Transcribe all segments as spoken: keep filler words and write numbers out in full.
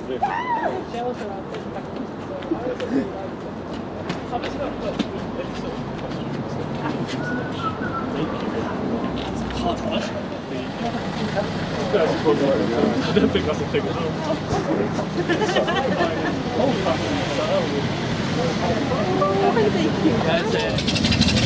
Hard one. I don't think that's a thing at all. Oh, thank you. That's it.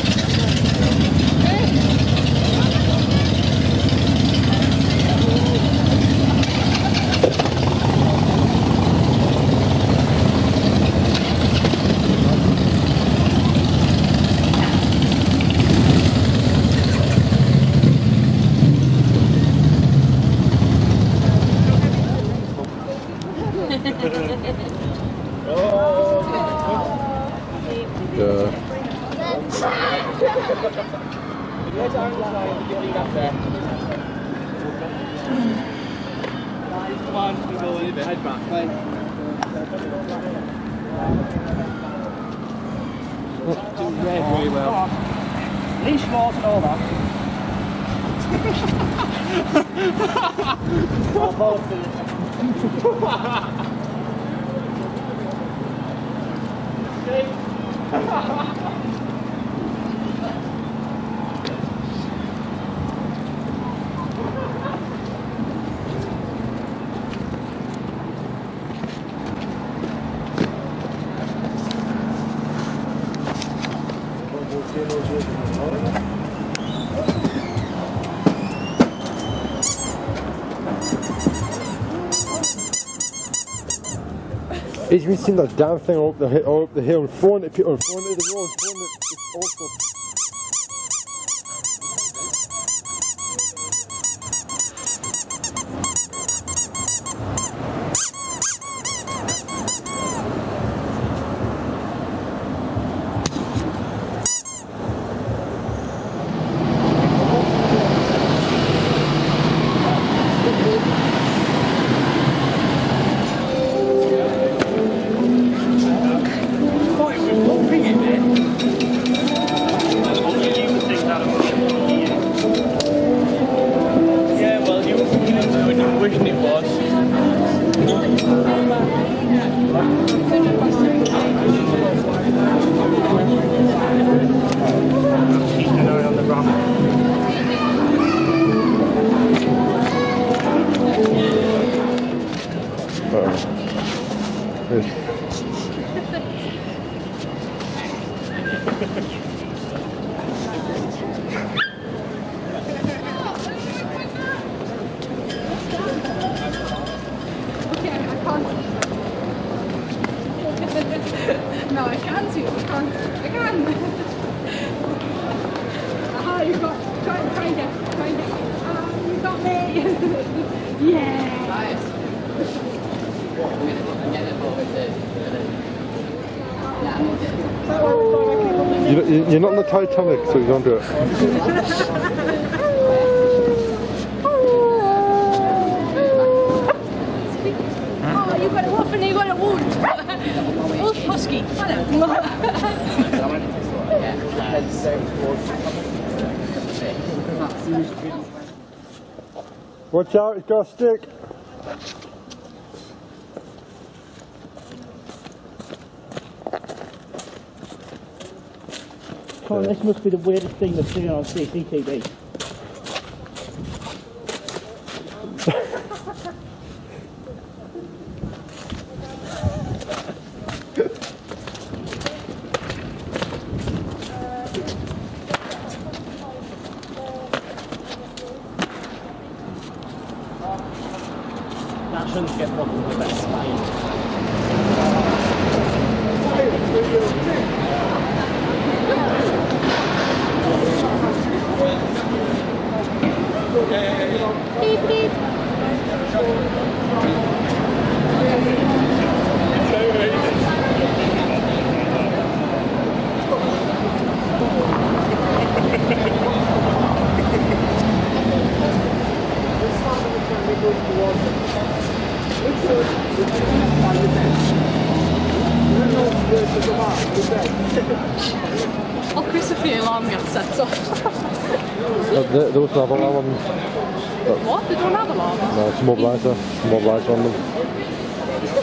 Come on, we go a little bit, head back, play. Doing very well. Leash short and all that. He's been seeing that damn thing up the, up the hill and throwing it at people and throwing it at the road, throwing it, it's awful. No, I can't see it. I can't. I can. Aha, you got. Try, try and get. Try and get. Ah, you got me. Yeah. Nice. You, you're not in the Titanic, so you don't do it. Oh, you got a wolf and you got a wound. Wolf husky. Watch out, it's got a stick. Oh, this must be the weirdest thing they've seen on C C T V. That shouldn't get one of the best spine. Beep, beep. Oh, Chris, if the alarm gets set off. No, they, they also have alarm on them. What? They don't have alarms? No, it's a mobiliser. It's a mobiliser on them.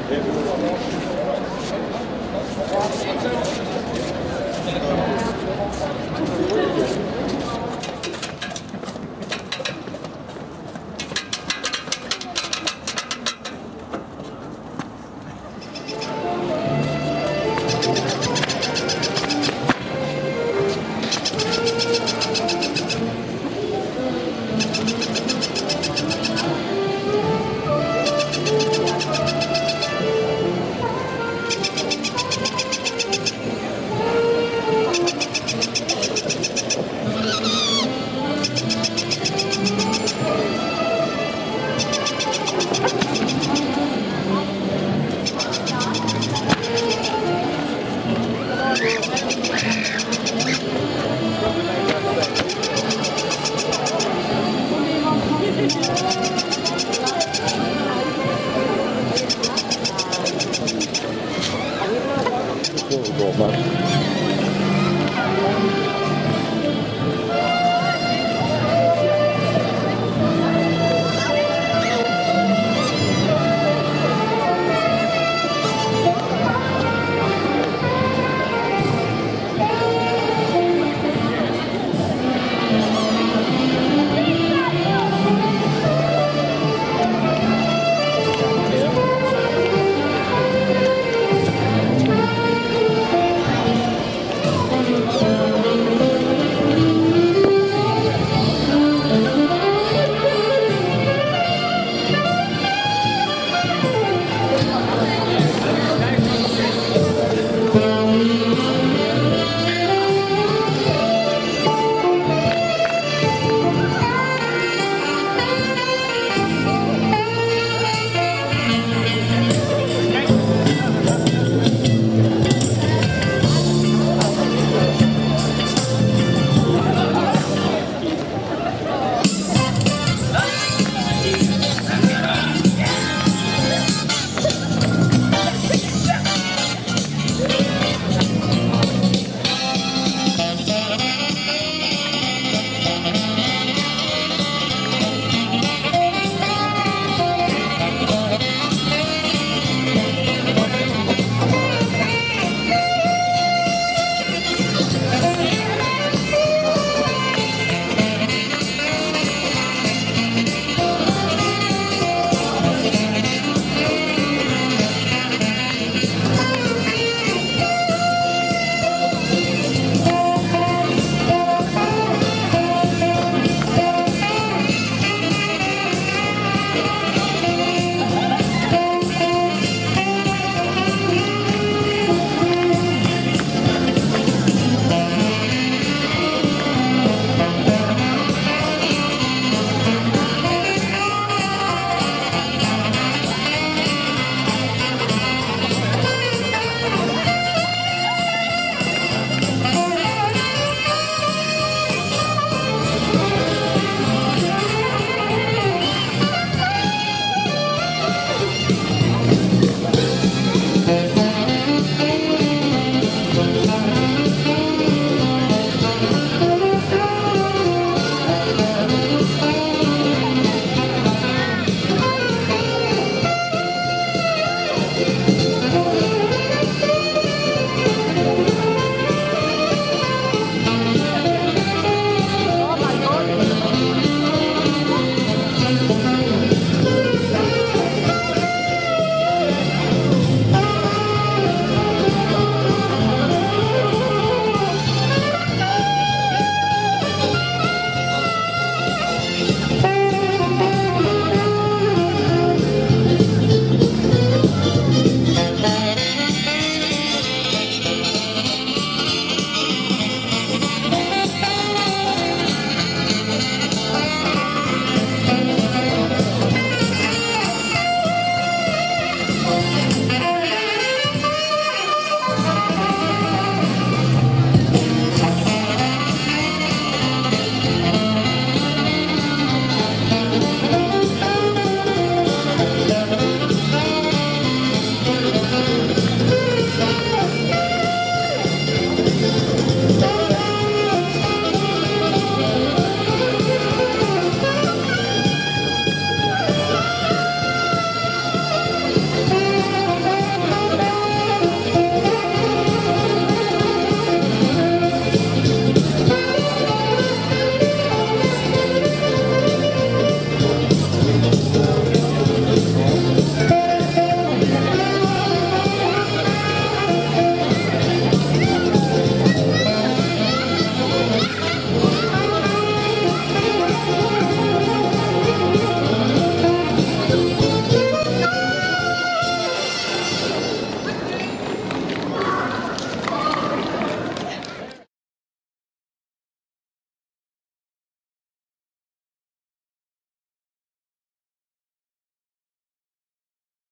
Bye.